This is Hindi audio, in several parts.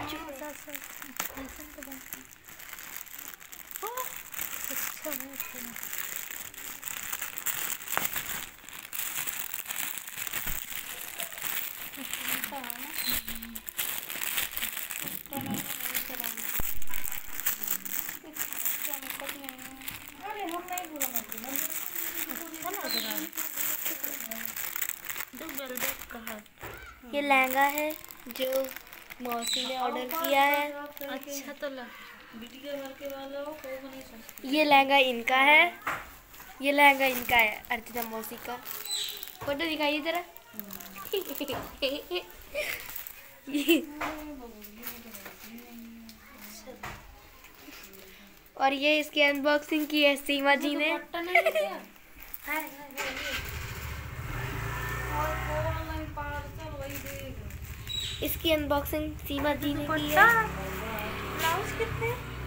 ये लहंगा है जो मौसी ने ऑर्डर किया है। अच्छा तो ये लहंगा इनका है, ये लहंगा इनका है, अर्चना मौसी का। फोटो दिखाइए जरा। और ये इसकी अनबॉक्सिंग की है सीमा जी ने। इसकी अनबॉक्सिंग सीमा जी ने की है। ब्लाउज कितने?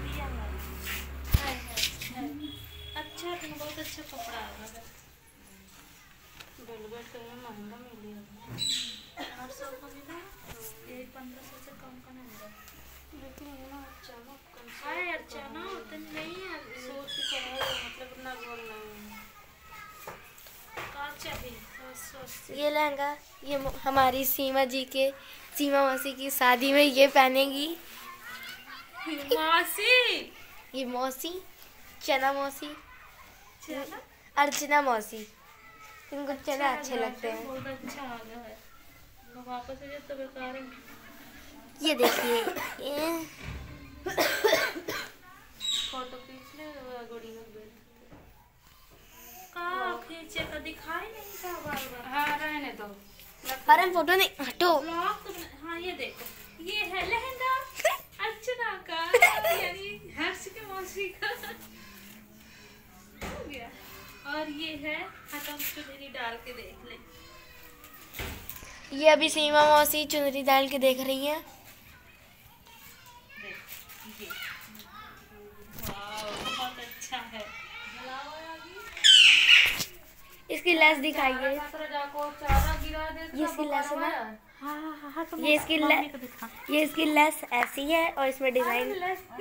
अच्छा बहुत अच्छा कपड़ा है। वेलवेट तो महंगा मिली 800 का मिला, ये 1500 से कम का नहीं मिला। लेकिन ये ना चमक है अर्चना उतनी नहीं है, सोच के मतलब इतना गोल नहीं का चाहिए। ये लहंगा ये हमारी सीमा मौसी की शादी में ये पहनेगी। मौसी, ये मौसी चना मौसी, अर्चना मौसी, इनको चना अच्छे लगते हैं। बहुत अच्छा आ गया है, वापस आ जाए तो बेकार है। ये देखिए फोटो खींच ले गोड़ी में का खींचे का दिखाई नहीं था बार-बार। हाँ रहने दो, अरे फोटो नहीं हटो। हाँ ये देखो, ये है लहंगा अर्चना का, यानी हर्ष के मौसी का हो गया। और ये है हम चुनरी डाल के देख ले। ये अभी सीमा मौसी चुनरी डाल के देख रही हैं। ये बहुत अच्छा है। इसकी लेस दिखाइए। ये इसकी लेस है ना, ये इसकी लेस ऐसी है और इसमें डिजाइन,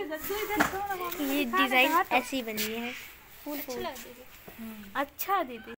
ये डिजाइन ऐसी बनी है। अच्छा दीदी।